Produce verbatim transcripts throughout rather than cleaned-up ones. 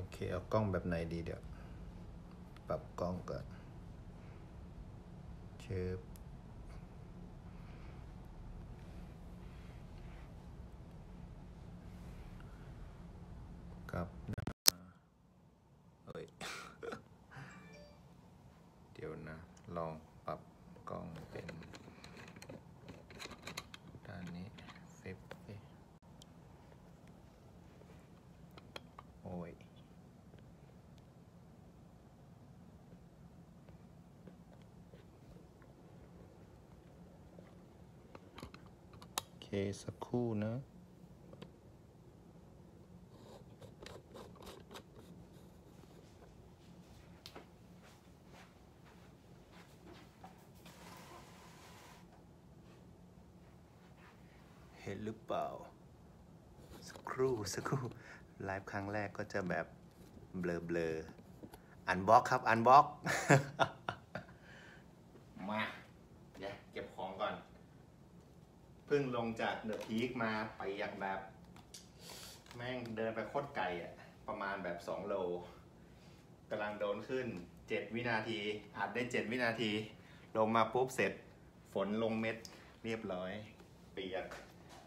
เคเอากล้องแบบไหนดีเดี๋ยวปรับกล้องก่อนเชิบกับเอ้ย เดี๋ยวนะลองปรับกล้องเป็นด้านนี้เฟฟโอ้ยโอเคสักครู่นะเห็นหรือเปล่าสักครู่สักครู่ไลฟ์ครั้งแรกก็จะแบบเบลอเบลออันบล็อกครับอันบล็อก มาเดี๋ยวเก็บของก่อนเพิ่งลงจากเดอะพีคมาไปอย่างแบบแม่งเดินไปโคตรไกลอ่ะประมาณแบบสองโลกำลังโดนขึ้นเจ็ดวินาทีอัดได้เจ็ดวินาทีลงมาปุ๊บเสร็จฝนลงเม็ดเรียบร้อยเปียก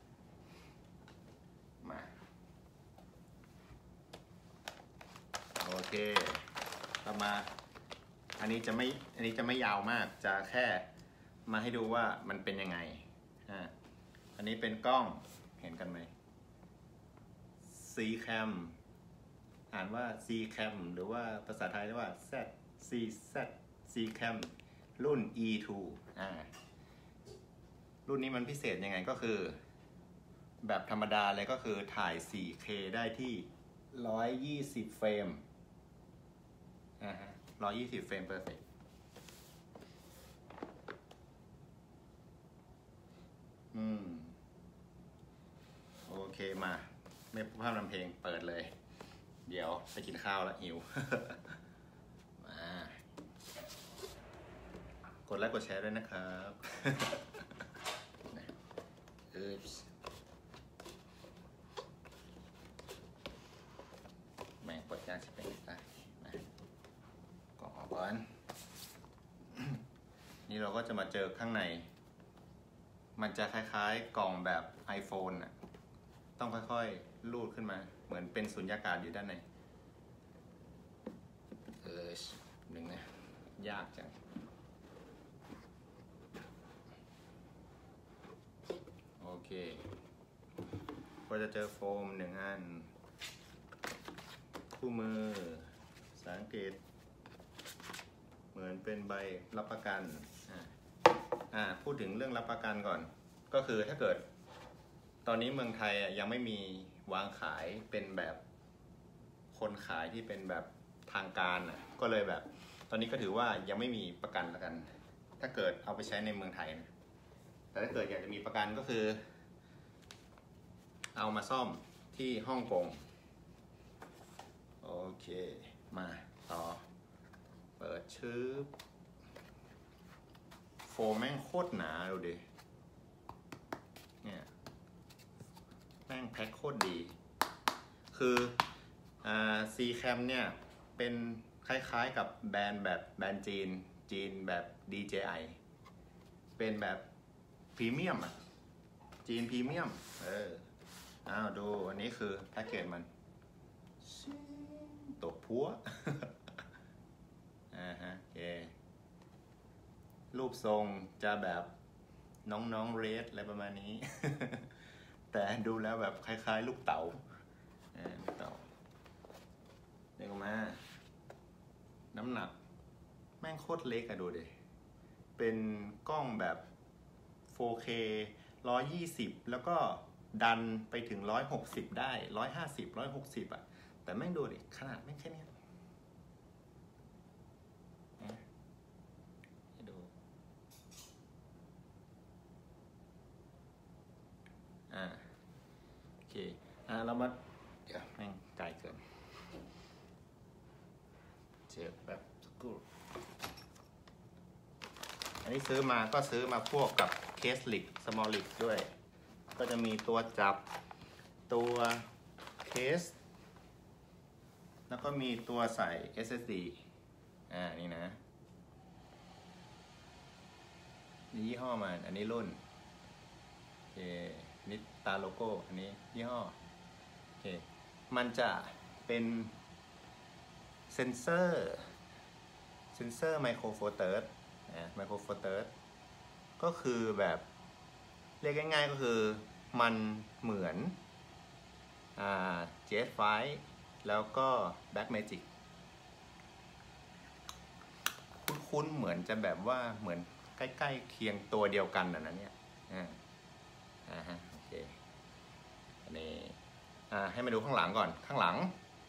มาโอเคต่อมาอันนี้จะไม่อันนี้จะไม่ยาวมากจะแค่มาให้ดูว่ามันเป็นยังไงอ่าอันนี้เป็นกล้องเห็นกันไหม C-Cam อ่านว่า C-Cam หรือว่าภาษาไทยเรียกว่า Z C Z C-Cam รุ่น อี ทู อ่ารุ่นนี้มันพิเศษยังไงก็คือแบบธรรมดาเลยก็คือถ่าย โฟร์เค ได้ที่หนึ่งร้อยยี่สิบเฟรมอ่าฮะหนึ่งร้อยยี่สิบเฟรม perfect อืมโอเคมาไม่พูดพร่ำทำเพลงเปิดเลยเดี๋ยวไปกินข้าวแล้วหิว มากดไลค์กดแชร์ด้วยนะครับเออแม่งเปิดยากสิเป็นไงนะกล่องออกก่อนนี่เราก็จะมาเจอข้างในมันจะคล้ายๆกล่องแบบ iPhone น่ะต้องค่อยๆลูดขึ้นมาเหมือนเป็นสุญญากาศอยู่ด้านในเออหนึ่งนะยากจังโอเคก็จะเจอโฟมหนึ่งอันคู่มือภาษาอังกฤษเหมือนเป็นใบรับประกันอ่าพูดถึงเรื่องรับประกันก่อนก็คือถ้าเกิดตอนนี้เมืองไทยยังไม่มีวางขายเป็นแบบคนขายที่เป็นแบบทางการอ่ะก็เลยแบบตอนนี้ก็ถือว่ายังไม่มีประกันละกันถ้าเกิดเอาไปใช้ในเมืองไทยนะแต่ถ้าเกิดอยากจะมีประกันก็คือเอามาซ่อมที่ฮ่องกงโอเคมาต่อเปิดชื่อโฟมแม่งโคตรหนาดูดิเนี่ยแม่งแพ็คโคตรดีคืออ่า C-Cam เนี่ยเป็นคล้ายๆกับแบรนด์แบบแบรนด์จีนจีนแบบ ดี เจ ไอ เป็นแบบพรีเมียมอ่ะจีนพรีเมียมเอออ้าวดูอันนี้คือแพ็กเกจมันตบพัว อ่าฮะโอเครูปทรงจะแบบน้องๆเรดอะไรประมาณนี้ แต่ดูแล้วแบบคล้ายๆลูกเต๋าอ่าลูกเต๋าเรียกมาน้ำหนักแม่งโคตรเล็กอะดูดิเป็นกล้องแบบ โฟร์เค หนึ่งร้อยยี่สิบแล้วก็ดันไปถึงหนึ่งร้อยหกสิบได้หนึ่งร้อยห้าสิบ หนึ่งร้อยหกสิบอะแต่แม่งดูดิขนาดแม่งแค่นี้ให้ดูอ่าโอเคอ่าเรามาเดี๋ยวแม่งไกลเกินเจ็บแบบสักครู่อันนี้ซื้อมาก็ซื้อมาพวกกับเคสลิกสมอลลิกด้วยก็จะมีตัวจับตัวเคสแล้วก็มีตัวใส่ เอส เอส ดี อ่า นี่นะนี่ยี่ห้อมันอันนี้รุ่นโอเคนี่ตาโลโก้อันนี้ยี่ห้อโอเคมันจะเป็นเซนเซอร์เซนเซอร์ไมโครโฟเตอร์นะไมโครโฟเตอร์ก็คือแบบเรียกง่ายๆก็คือมันเหมือนอ่า เจ เอส ไฟว์ แล้วก็ Black Magic คุ้นๆเหมือนจะแบบว่าเหมือนใกล้ๆเคียงตัวเดียวกันนะนะเนี่ยอ่าอ่าฮะโอเคอันนี้อ่าให้มาดูข้างหลังก่อนข้างหลัง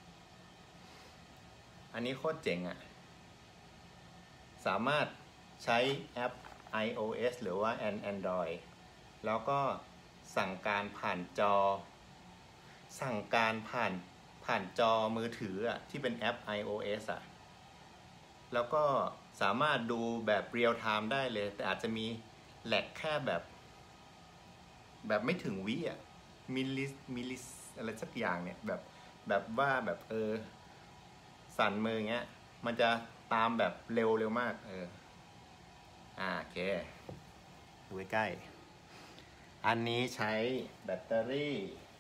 อันนี้โคตรเจ๋งอะ่ะสามารถใช้แอป iOS หรือว่า Android แล้วก็สั่งการผ่านจอสั่งการผ่านผ่านจอมือถืออ่ะที่เป็นแอป iOS อ่ะแล้วก็สามารถดูแบบเรียลไทม์ได้เลยแต่อาจจะมีแลกแค่แบบแบบไม่ถึงวิอ่ะมิลลิมิลลิอะไรสักอย่างเนี่ยแบบแบบว่าแบบเออสั่นมือเงี้ยมันจะตามแบบเร็วเร็วมากเอออ่าโอเคดูใกล้ๆอันนี้ใช้แบตเตอรี่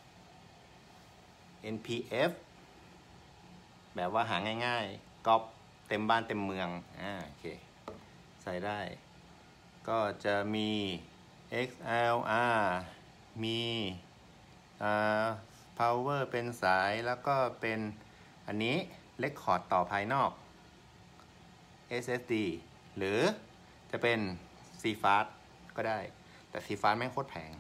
เอ็น พี เอฟ แบบว่าหาง่ายๆก๊อปเต็มบ้านเต็มเมืองอ่าโอเคใส่ได้ก็จะมี เอ็กซ์ แอล อาร์ มีอ่า power เป็นสายแล้วก็เป็นอันนี้ record ต่อภายนอก เอส เอส ดี หรือจะเป็น ซี-Fast ก็ได้แต่ ซี-Fast แม่งโคตรแพง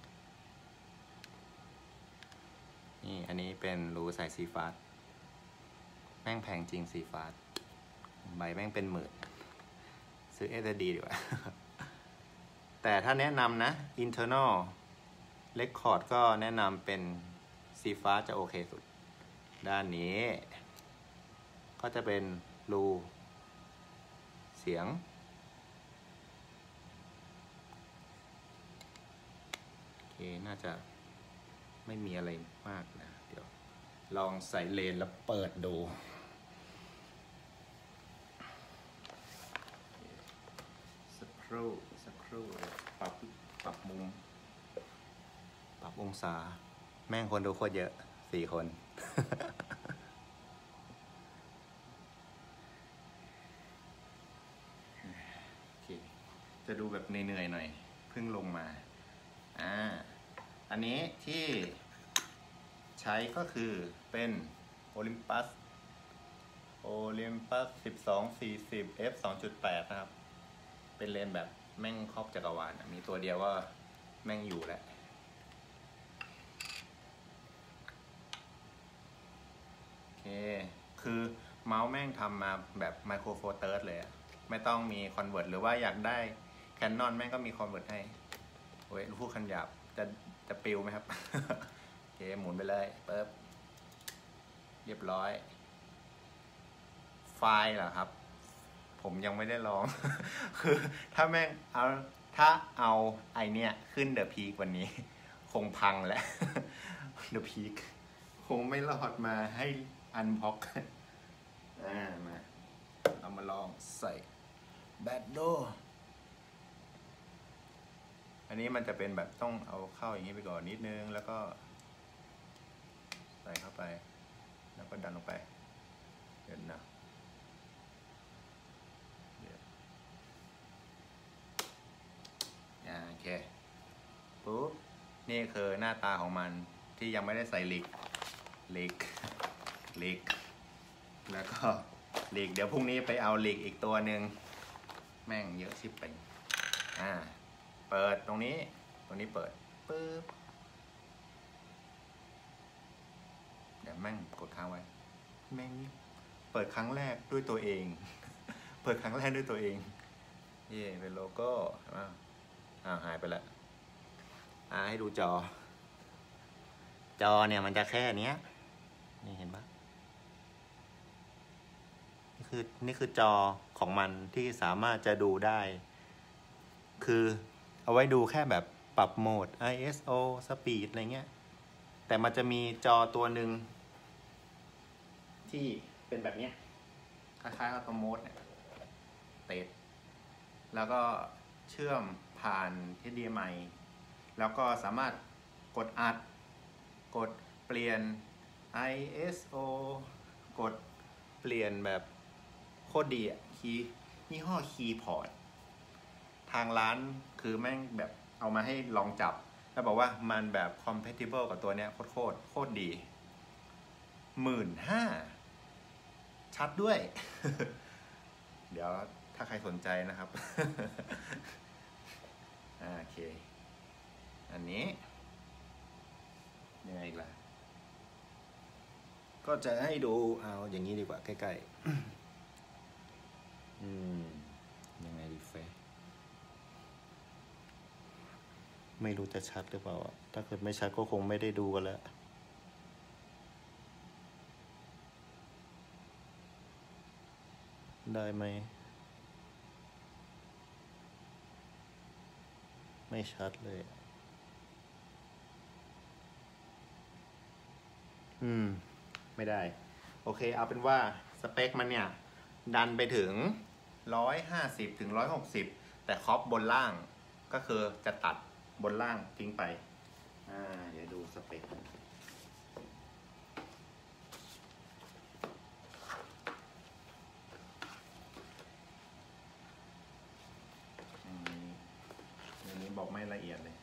นี่อันนี้เป็นรูใส่ ซี-Fast แม่งแพงจริง ซี-Fast ใบแม่งเป็นหมื่นซื้อ เอส เอส ดี ดีกว่า แต่ถ้าแนะนำนะ internal record ก็แนะนำเป็น ซี-Fast จะโอเคสุดด้านนี้ก็จะเป็นรูเสียงโอเคน่าจะไม่มีอะไรมากนะเดี๋ยวลองใส่เลนแล้วเปิดดูสักครู่สักครู่ปรับปรับมุมปรับองศาแม่งคนดูโคตรเยอะสี่คน โอเคจะดูแบบเหนื่อยๆหน่อยเพิ่งลงมาอ่าอันนี้ที่ใช้ก็คือเป็น Olympus Olympus สิบสองสี่สิบ เอฟ สองจุดแปด นะครับเป็นเลนส์แบบแม่งครอบจักรวาลมีตัวเดียวว่าแม่งอยู่แหละโอเคคือเมาส์แม่งทำมาแบบไมโครโฟเตอร์เลยอะไม่ต้องมีคอนเวิร์ตหรือว่าอยากได้ Canon แม่งก็มีคอนเวิร์ตให้โอ้ยพูดคันหยาบจะจะปิวไหมครับ โอเคหมุนไปเลยเปิบเรียบร้อยไฟล์เหรอครับผมยังไม่ได้ลอง คือถ้าแม่งเอาถ้าเอาไอเนี้ยขึ้นเดอะพีกวันนี้คงพังแหละ เดอะพีกคงไม่รอดมาให้อันพ็อกอ่ามาเอามาลองใส่แบตโดอันนี้มันจะเป็นแบบต้องเอาเข้าอย่างนี้ไปก่อนนิดนึงแล้วก็ใส่เข้าไปแล้วก็ดันลงไปเดี๋ยวนะโอเคปุ๊บนี่คือหน้าตาของมันที่ยังไม่ได้ใส่ลิกลิกลิกแล้วก็ลิกเดี๋ยวพรุ่งนี้ไปเอาลิกอีกตัวหนึ่งแม่งเยอะชิบไปอ่าเปิดตรงนี้ตรงนี้เปิดปึ๊บเดี๋ยวแม่งกดค้างไว้แม่งเปิดครั้งแรกด้วยตัวเองเปิดครั้งแรกด้วยตัวเองเย่เป็นโลโก้ใช่ไหมอ้าวหายไปแล้วอ่าให้ดูจอจอเนี่ยมันจะแค่เนี้ยนี่เห็นปะนี่คือนี่คือจอของมันที่สามารถจะดูได้คือเอาไว้ดูแค่แบบปรับโหมด ไอ เอส โอ Speed อะไรเงี้ยแต่มันจะมีจอตัวหนึ่งที่เป็นแบบเนี้ยคล้ายๆกับตัวโมดเนี่ยเตดแล้วก็เชื่อมผ่าน เอช ดี เอ็ม ไอ แล้วก็สามารถกดอัดกดเปลี่ยน ไอ เอส โอ กดเปลี่ยนแบบโคตรดีอ่ะคีย์ยี่ห้อคีย์พอร์ตทางร้านคือแม่งแบบเอามาให้ลองจับแล้วบอกว่ามันแบบ compatible กับตัวเนี้ยโคตรโคตรโคตรดีหมื่นห้าชัดด้วย เดี๋ยวถ้าใครสนใจนะครับ โอเคอันนี้ยังไงอีกล่ะก็จะให้ดูเอาอย่างนี้ดีกว่าใกล้ๆ อืมยังไงดีเฟซไม่รู้จะชัดหรือเปล่าถ้าเกิดไม่ชัดก็คงไม่ได้ดูกันแล้วได้ไหมไม่ชัดเลยอืมไม่ได้โอเคเอาเป็นว่าสเปคมันเนี่ยดันไปถึงร้อยห้าสิบถึงร้อยหกสิบแต่ครอปบนล่างก็คือจะตัดบนล่างทิ้งไปอ่าเดี๋ยวดูสเปคอันนี้บอกไม่ละเอียดเลย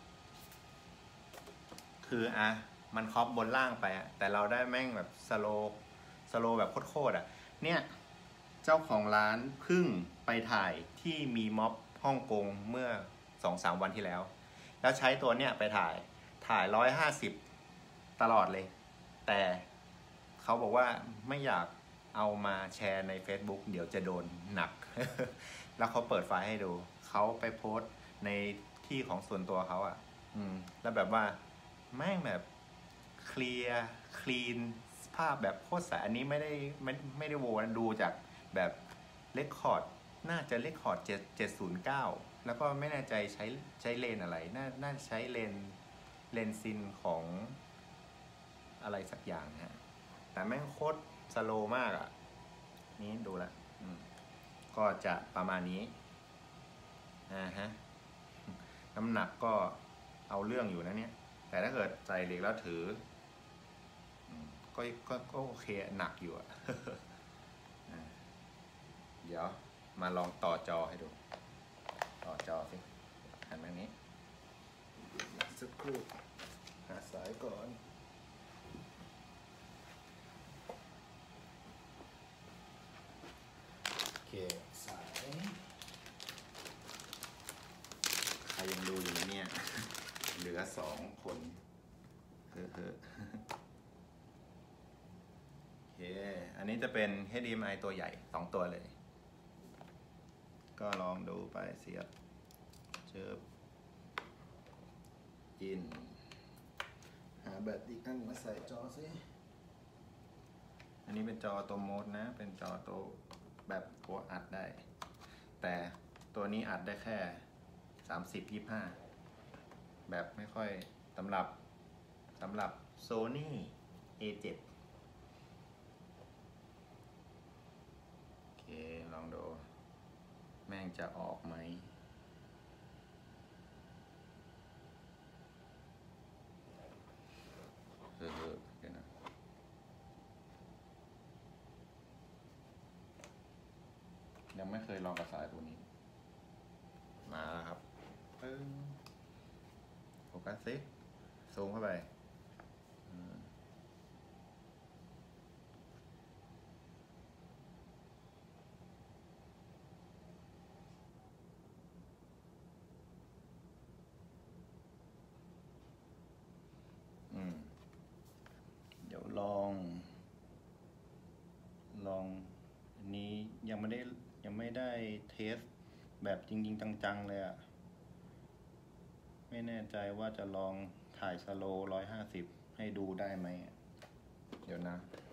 คืออ่ะมันครอปบนล่างไปอะแต่เราได้แม่งแบบสโลสโลแบบโคตรๆอ่ะเนี่ยเจ้าของร้านเพิ่งไปถ่ายที่มีม็อบฮ่องกงเมื่อ สองสาม วันที่แล้วแล้วใช้ตัวเนี้ยไปถ่ายถ่ายร้อยห้าสิบตลอดเลยแต่เขาบอกว่าไม่อยากเอามาแชร์ใน Facebook เดี๋ยวจะโดนหนัก แล้วเขาเปิดไฟล์ให้ดูเขาไปโพสต์ในที่ของส่วนตัวเขาอ่ะอืมแล้วแบบว่าแม่งแบบเคลียร์คลีนภาพแบบโคตรใสอันนี้ไม่ได้ไม่ไม่ได้โวนะดูจากแบบเรคคอร์ดน่าจะเรคคอร์ดเจ็ดเจ็ดศูนย์เก้าแล้วก็ไม่แน่ใจใช้ใช้เลนอะไรน่าน่าใช้เลนเลนซินของอะไรสักอย่างฮะแต่แม่งโคตรสโลมากอ่ะนี้ดูละก็จะประมาณนี้อ่าฮะน้ำหนักก็เอาเรื่องอยู่นะเนี่ยแต่ถ้าเกิดใส่เหล็กแล้วถือก็ก็ก็โอเคหนักอยู่อะ เดี๋ยวมาลองต่อจอให้ดูต่อจอสิหันแบบนี้สักครู่หาสายก่อนโอเคสายใครยังดูอยู่ไหมเนี่ย เหลือสองคนเฮ้อเฮ้อโอเคอันนี้จะเป็น เอช ดี เอ็ม ไอ ตัวใหญ่สองตัวเลยก็ลองดูไปเสียบเชิบอินหาแบตอีกอันมาใส่จอซิอันนี้เป็นจอตัวโมดนะเป็นจอตัวแบบตัวอัดได้แต่ตัวนี้อัดได้แค่สามสิบ ยี่สิบห้าแบบไม่ค่อยสำหรับสำหรับ Sony เอ เจ็ด โอเคลองดูแม่งจะออกไหมเออเดี๋ยวนะยังไม่เคยลองกับสายตัวนี้มาแล้วครับปึ้งโฟกัสซิซูมเข้าไปอืมเดี๋ยวลองลองอันนี้ยังไม่ได้ยังไม่ได้เทสแบบจริงๆจังๆเลยอะไม่แน่ใจว่าจะลองถ่ายสโลว์ร้อยห้าสิบให้ดูได้ไหมเดี๋ยวนะ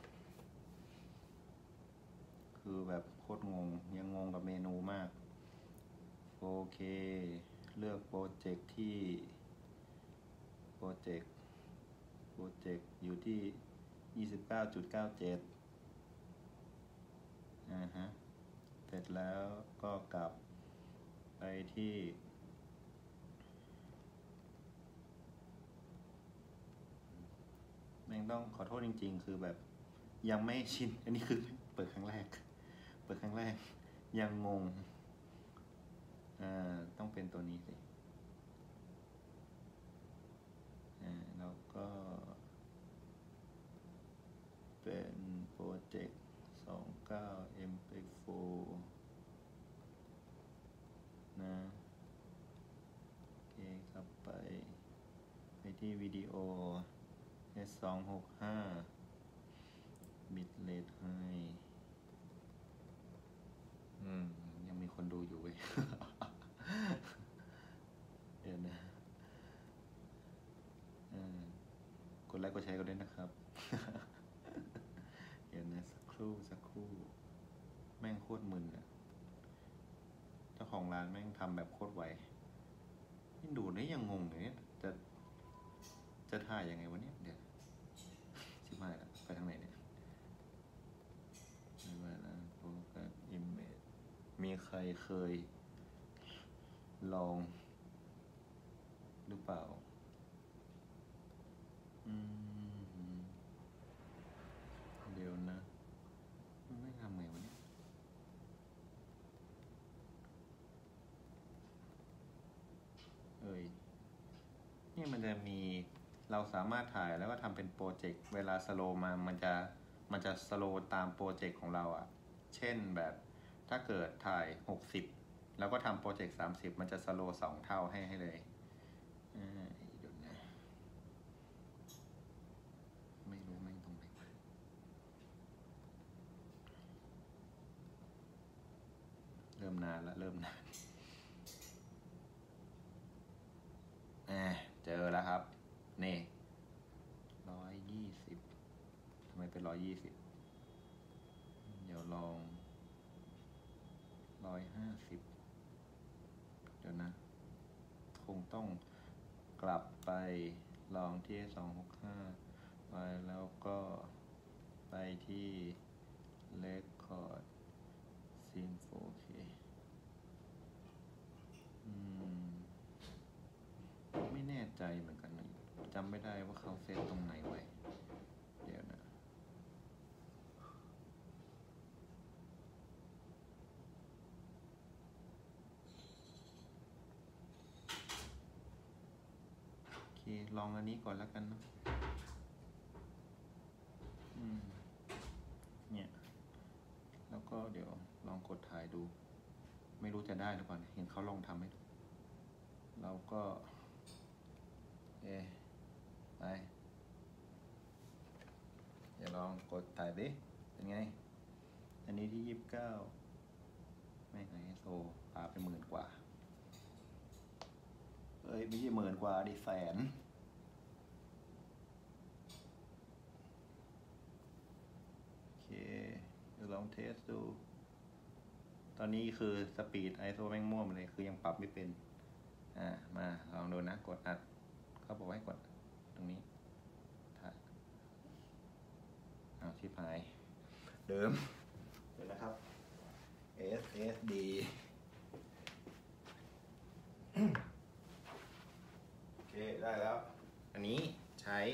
คือแบบโคตรงงยังงงกับเมนูมากโอเคเลือกโปรเจกต์ที่โปรเจกต์โปรเจกต์อยู่ที่ ยี่สิบเก้าจุดเก้าเจ็ดอ่าฮะเสร็จแล้วก็กลับไปที่แม่งต้องขอโทษจริงๆคือแบบยังไม่ชินอันนี้คือเปิดครั้งแรกเปิดครั้งแรกยังงงอ่าต้องเป็นตัวนี้สิอ่าแล้วก็เป็นโปรเจกต์สองเก้า เอ็ม พี โฟร์ นะโอเคครับไปไปที่วิดีโอ เอส สองหกห้า bitrate high อืมยังมีคนดูอยู่เว้ย เดี๋ยวนะกดไลค์กดแชร์กันด้วยนะครับ เดี๋ยวนะสักครู่สักครู่แม่งโคตรมึนอะเจ้าของร้านแม่งทำแบบโคตรไวนี่ดูนี่ยังงงเลยเนี่ยจะจะถ่ายยังไงวะเนี่ยเดี๋ยวชิบหายละไปทางไหนเนี่ยไม่ว่าแล้วโฟกัสอิมเมจมีใครเคยลองหรือเปล่าอืมเดี๋ยวนะมันไม่ทำไงวะเนี่ยเอ้ยนี่มันจะมีเราสามารถถ่ายแล้วก็ทำเป็นโปรเจกต์เวลาสโลว์มามันจะมันจะสโลว์ตามโปรเจกต์ของเราอะเช่นแบบถ้าเกิดถ่ายหกสิบแล้วก็ทำโปรเจกต์สามสิบมันจะสโลว์สองเท่าให้ให้เลยอ่าเดี๋ยวนะไม่รู้แม่งตรงไหนเริ่มนานละเริ่มนานอ่าเจอแล้วครับนี่ร้อยยี่สิบทำไมเป็นร้อยยี่สิบเดี๋ยวลองร้อยห้าสิบเดี๋ยวนะคงต้องกลับไปลองที่สองหกห้าไปแล้วก็ไปที่ Record Scene โฟร์ เค อืมไม่แน่ใจเหมือนกันนะจำไม่ได้ว่าเขาเซตตรงไหนไว้เดี๋ยวนะโอเคลองอันนี้ก่อนแล้วกันนะอืมเนี่ยแล้วก็เดี๋ยวลองกดถ่ายดูไม่รู้จะได้หรือเปล่าเห็นเขาลองทำให้ดูเราก็เอไปเดี๋ยวลองกดถ่ายดิเป็นไงอันนี้ที่ยี่สิบเก้าไม่ไงโซพาไปหมื่นกว่าเอ้ยไม่ใช่หมื่นกว่าดิแสนโอเคเดี๋ยวลองเทสดูตอนนี้คือสปีดไอโซแม่งม่วมเลยคือยังปรับไม่เป็นอ่ามาลองดูนะกดอัดเขาบอกให้กดตรงนี้ถ่ายอ้าวชิบหายเดิมเดี๋ยวนะครับ เอส เอส ดี โอเคได้แล้วอันนี้ใช้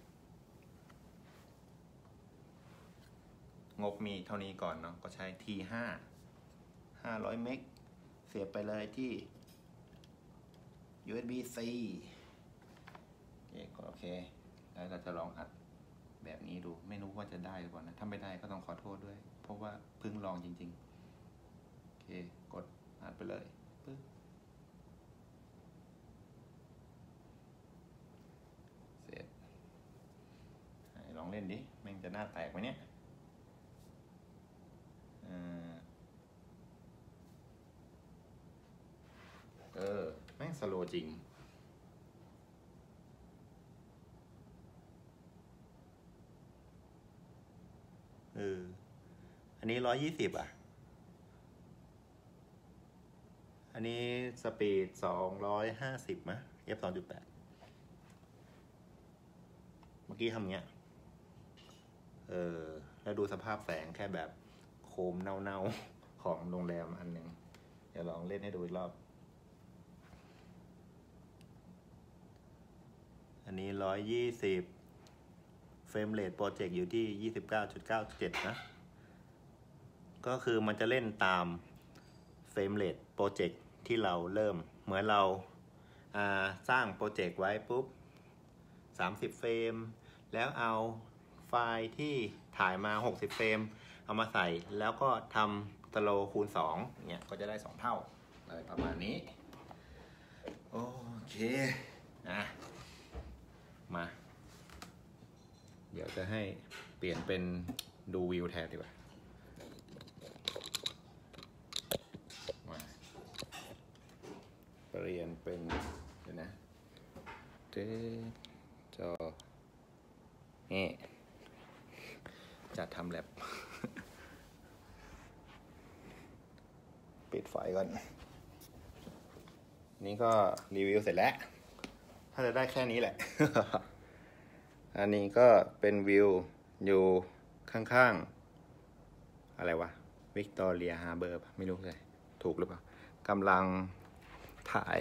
งบมีเท่านี้ก่อนเนาะก็ใช้ ที ห้า ห้าร้อยเมกเสียบไปเลยที่ ยู เอส บี ซี โอเคกดโอเคแล้วเราจะลองอัดแบบนี้ดูไม่รู้ว่าจะได้หรือเปล่านะถ้าไม่ได้ก็ต้องขอโทษด้วยเพราะว่าเพิ่งลองจริงๆโอเคกดอัดไปเลยปึ๊บเสร็จลองเล่นดิแม่งจะหน้าแตกไหมเนี่ยเออแม่งสโลจริงเอออันนี้ร้อยยี่สิบอ่ะอันนี้สปีดสองร้อยห้าสิบมะ เอฟ สองจุดแปด เมื่อกี้ทำเงี้ยเออแล้วดูสภาพแสงแค่แบบโคมเน่าๆของโรงแรมอันหนึ่งเดี๋ยวลองเล่นให้ดูอีกรอบอันนี้ร้อยยี่สิบเฟรมเรทโปรเจกต์อยู่ที่ ยี่สิบเก้าจุดเก้าเจ็ด นะก็คือมันจะเล่นตามเฟรมเรทโปรเจกต์ที่เราเริ่มเหมือนเราสร้างโปรเจกต์ไว้ปุ๊บสามสิบเฟรมแล้วเอาไฟล์ที่ถ่ายมาหกสิบเฟรมเอามาใส่แล้วก็ทำสโลว์คูณสองเนี่ยก็จะได้สองเท่าอะไรประมาณนี้โอเคนะมาเดี๋ยวจะให้เปลี่ยนเป็นดูวิวแทนดีกว่ามาเปลี่ยนเป็นเดี๋ยวนะเจ๊จอนี่จะทำแลบปิดไฟก่อนนี่ก็รีวิวเสร็จแล้วถ้าจะได้แค่นี้แหละ อันนี้ก็เป็นวิวอยู่ข้างๆอะไรวะวิกตอเรียฮาร์เบอร์ไม่รู้เลยถูกหรือเปล่ากำลังถ่าย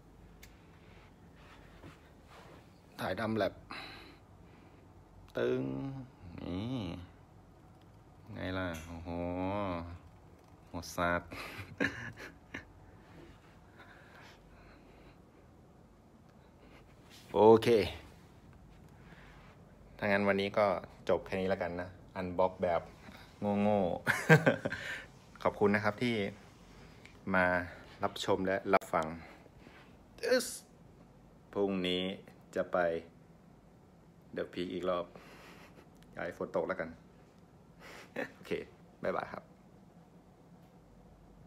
ถ่ายทำแลบตึงนี่ไงล่ะโอ้โหหมดสัตว์ โอเคถ้างั้นวันนี้ก็จบแค่นี้แล้วกันนะอันบ็อกแบบโง่ๆ ขอบคุณนะครับที่มารับชมและรับฟังพรุ่งนี้จะไปเดอะพีอีกรอบอย่าให้ฝนตกแล้วกัน โอเค บ๊ายบายครับ